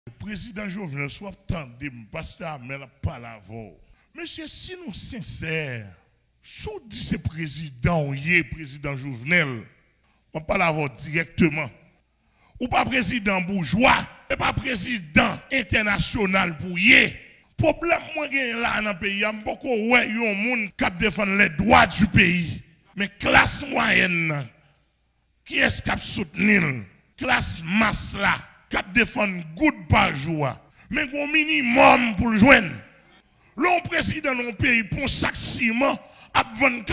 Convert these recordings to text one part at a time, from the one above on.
Le président Jovenel soit tandem, pasteur Amel pas l'avant. Monsieur, si nous sincères, sous dit ce président, président Jovenel, on pas l'avant directement. Ou pas président bourgeois, et pas président international pour y. Problème moi là dans le pays, il y a beaucoup de monde qui défend les droits du pays. Mais classe moyenne, qui est-ce qui a soutenu? Classe masse là, qui défend good par jour. Mais au minimum pour le joindre. L'on président dans le pays pour chaque ciment à vendre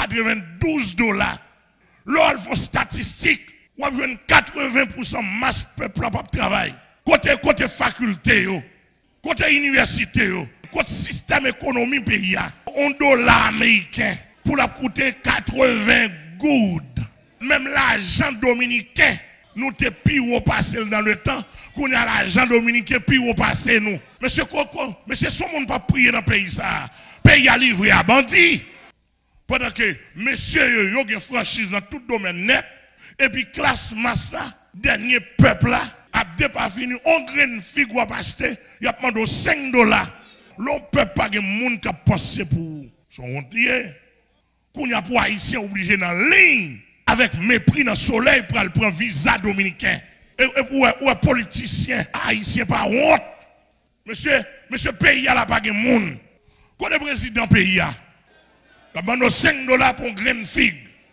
$92. L'on fait statistique, on a 80% masse peuple à travail. Côté faculté, côté université, côté système économique pays, $1 américain pour la coûter 80 good. Même l'argent dominicain, nous te pire passé dans le temps, qu'on a l'argent dominicain pire passé nous. Monsieur Coco, monsieur, son monde pas prier dans le pays ça. Pays à livrer à bandit. Pendant que monsieur yo gen franchise dans tout domaine net, et puis classe masse là, dernier peuple là, a pas fini, on graine figue ou acheter, il a demandé $5. L'on peut pas gen moun qui penser pour son hontier. Qu'on a pour haïtien obligé dans ligne avec mépris dans le soleil pour aller prendre visa dominicain. Et pour un politicien haïtien pas honte. Monsieur pays a la pas gen moun. Quand le président pays a demandé $5 pour graine figue.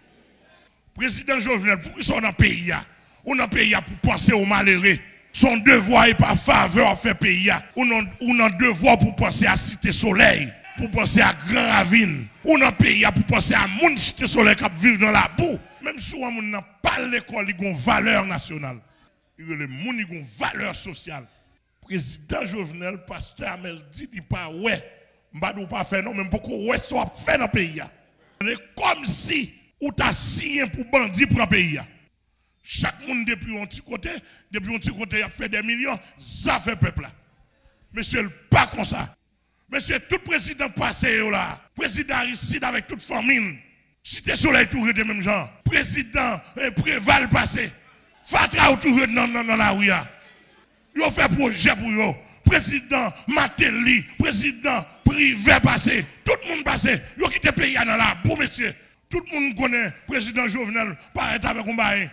Président Jovenel, pour qu'ils sont dans le pays, on a un pays pour penser aux malheureux. Son devoir est par faveur à faire pays. On a un devoir pour penser à Cité Soleil, pour penser à Grand Ravine. On a un pays pour penser à mon Cité Soleil qui vivent dans la boue. Même si on n'a pas l'école, il y a une valeur nationale. Il y a une valeur sociale. Président Jovenel, pasteur Amel dit, il pas ouais. Mbadou pas fait non, même beaucoup ouais, soit fait dans le pays. C'est comme si ou t'as signé pour bandit pour un pays. Chaque monde depuis un petit côté, il a fait des millions, ça fait peuple là. Monsieur, pas comme ça. Monsieur, tout président passé là, président Aristide avec toute famine, Cité Soleil toujours des mêmes gens, président Préval passé, Fatra toujours dans la rue. Ils ont fait projet pour eux. Président Matéli, président Privé passé, tout le monde passé, ils ont quitté le pays dans la boue, monsieur. Tout le monde connaît président Jovenel, paraît avec un bail,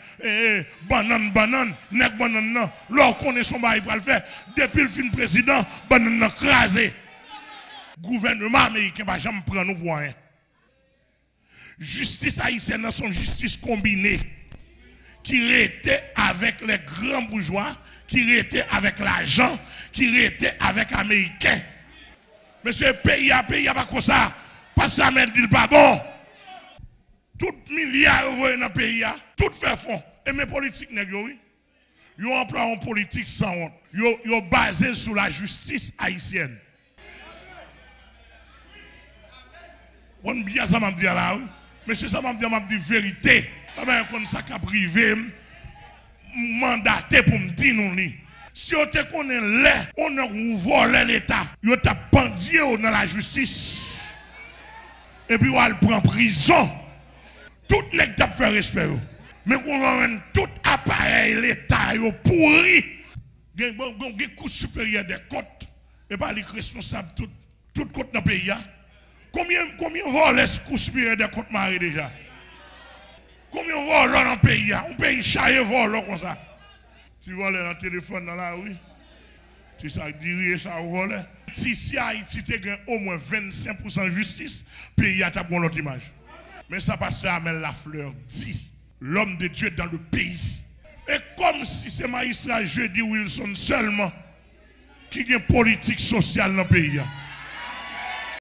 banane, nek banane, non. L'on connaît son bail pour le faire. Depuis le fin président, banane crasé. Gouvernement américain va jamais prendre nous pour rien. Justice haïtienne, son justice combinée, qui était avec les grands bourgeois, qui était avec l'argent, qui était avec les Américains. Monsieur, pays pas comme ça. Parce que ça m'a dit pas bon. Tout milliards d'euros dans le pays, tout fait fond. Et mes politiques, ils ont employé une politique sans honte. Ils ont basé sur la justice haïtienne. On bien ça m'a dit là, oui. Monsieur, ça m'a dit vérité. Comme ça qu'a privé, mandaté pour me dire nous. Si on te connaît là, on a volé l'État. On t'a pendu dans la justice. Et puis on le prend en prison. Tout les gens fait respect. Mais on a tout appareil, l'État, pourri. Il y a un coût supérieur des côtes. Et pas les responsables, tout côte dans le pays. Combien volent les coûts supérieurs des côtes marées déjà? Combien volent dans le pays? Un pays chargé vole comme ça. Tu voles un téléphone dans la rue. Tu sais, dire ça vole. Si Haïti a au moins 25% de justice, le pays a une autre image. Mais ça passe à Amel Lafleur dit, l'homme de Dieu dans le pays. Et comme si c'est magistrat Jeudi Wilson seulement qui a une politique sociale dans le pays.